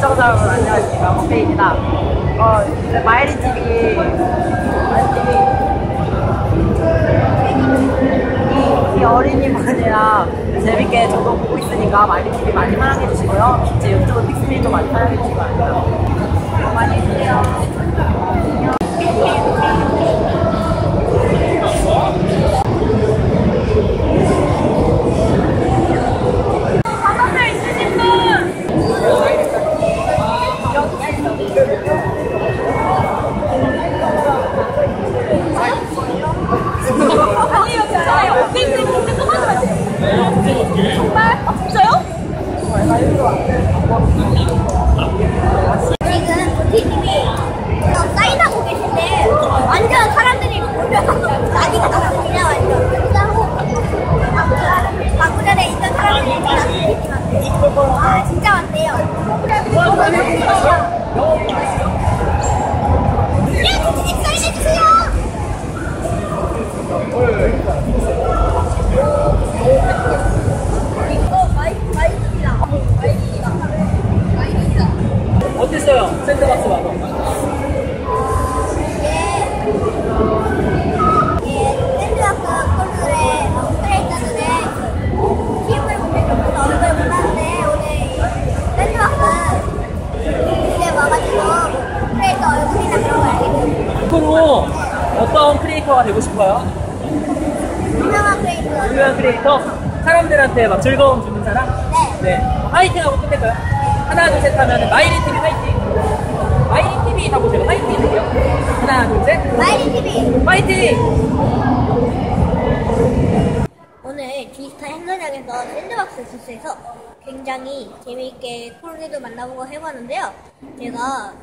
시청자 여러분 안녕하십니까, 먹페이입니다. 마이리TV 이 어린이분이랑 재밌게 저도 보고 있으니까 마이리TV 많이 사랑해주시고요. 제 유튜브 픽스미도 많이 사랑해주시기 바랍니다. 많이 해주세요. 지금 도티님이 사인하고 계신데 완전 사람들이 몰려서 난리가 났습니다. 완전 끝나고 방금 전에 있던 사람들이 아 진짜 많대요. 사인해주세요. 어땠어요? 샌드박스 와서? 샌드박스 콜들의 스트레이트들의 팀을 보면서 얼굴 몰랐는데 오늘 샌드박스 이제 와가지고 스트레이트 얼굴이나 그런 거 알게 됐어요. 앞으로 어떤 크리에이터가 되고 싶어요? 유명한 크리에이터. 유명한 크리에이터? 사람들한테 막 즐거움 주는 사람? 네. 화이팅 하고 끝낼까요? 하나 둘 셋 하면 마이리TV 화이팅! 마이리TV 다 보세요. 화이팅이요. 하나 둘 셋. 마이리TV 화이팅! 오늘 디지털 행사장에서 샌드박스 부스에서 굉장히 재미있게 콜들도 만나보고 해봤는데요. 제가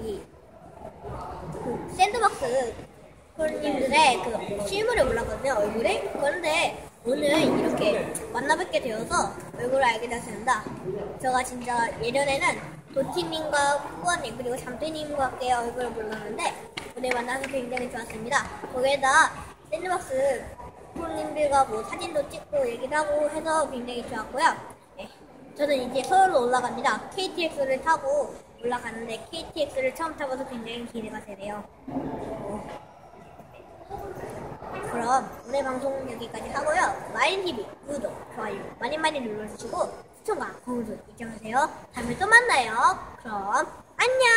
그 샌드박스 콜님들의 그 실물을 몰랐거든요, 얼굴에. 그런데 오늘 이렇게 만나뵙게 되어서 얼굴을 알게 되었습니다. 제가 진짜 예전에는 도티님과 후원님 그리고 잠들님과의 얼굴을 몰랐는데 오늘 만나서 굉장히 좋았습니다. 거기에다 샌드박스 콜님들과 뭐 사진도 찍고 얘기를 하고 해서 굉장히 좋았고요. 네, 저는 이제 서울로 올라갑니다. KTX를 타고 올라가는데 KTX를 처음 타봐서 굉장히 기대가 되네요. 그럼 오늘 방송은 여기까지 하고요. 마린TV 구독, 좋아요 많이 눌러주시고 시청과 공유 잊지 마세요. 다음에 또 만나요. 그럼 안녕!